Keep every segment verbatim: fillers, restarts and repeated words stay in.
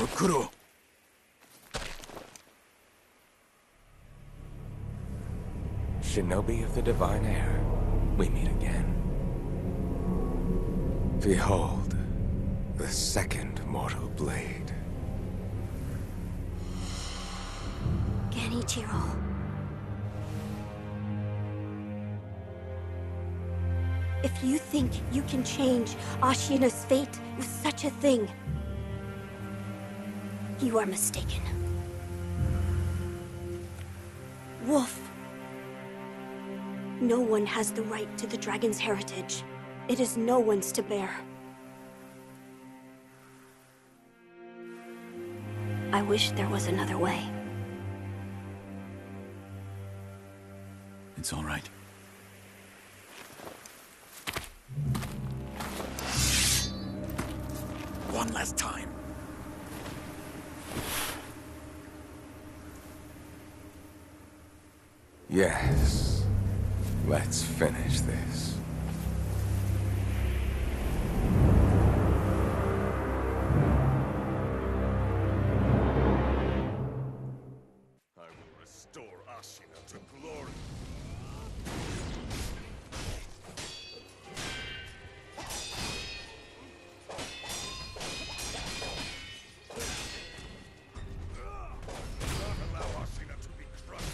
Kuro. Shinobi of the Divine Air, we meet again. Behold, the second mortal blade. Genichiro. If you think you can change Ashina's fate with such a thing, you are mistaken. Wolf. No one has the right to the dragon's heritage. It is no one's to bear. I wish there was another way. It's all right. One last time. Yes. Let's finish this. I will restore Ashina to glory. Not allow Ashina to be crushed.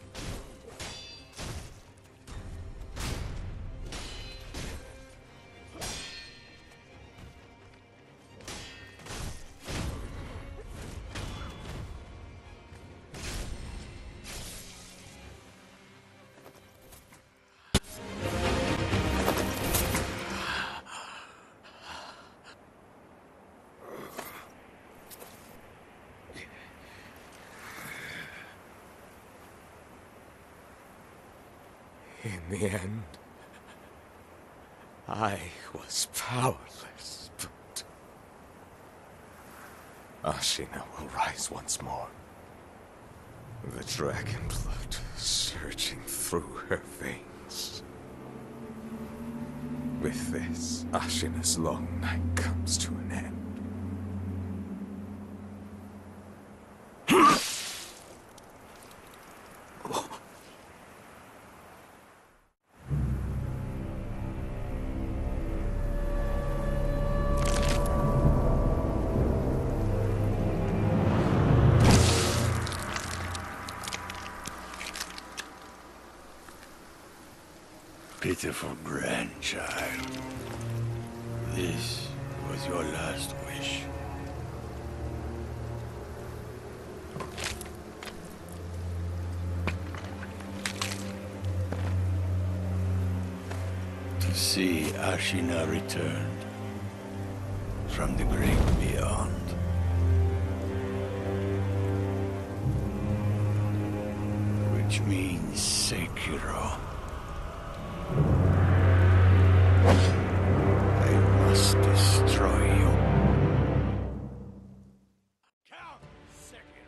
In the end, I was powerless, but Ashina will rise once more. The dragon blood surging through her veins. With this, Ashina's long night comes to an end. Pitiful grandchild. This was your last wish. To see Ashina returned from the great beyond. Which means Sekiro. I must destroy you. Count Sekiro.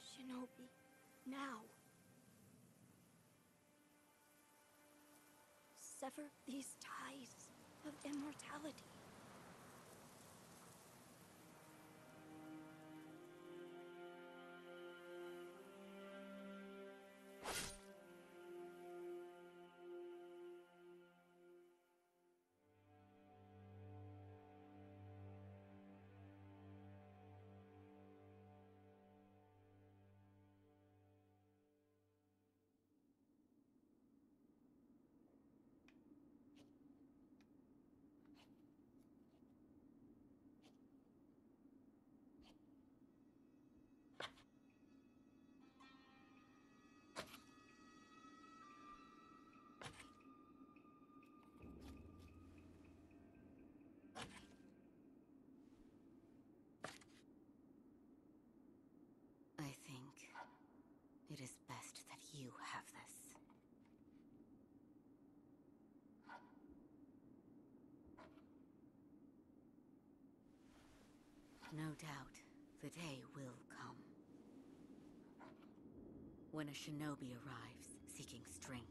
shinobi. Now. Sever these ties of immortality. I think it is best that you have this. No doubt, the day will come. When a shinobi arrives, seeking strength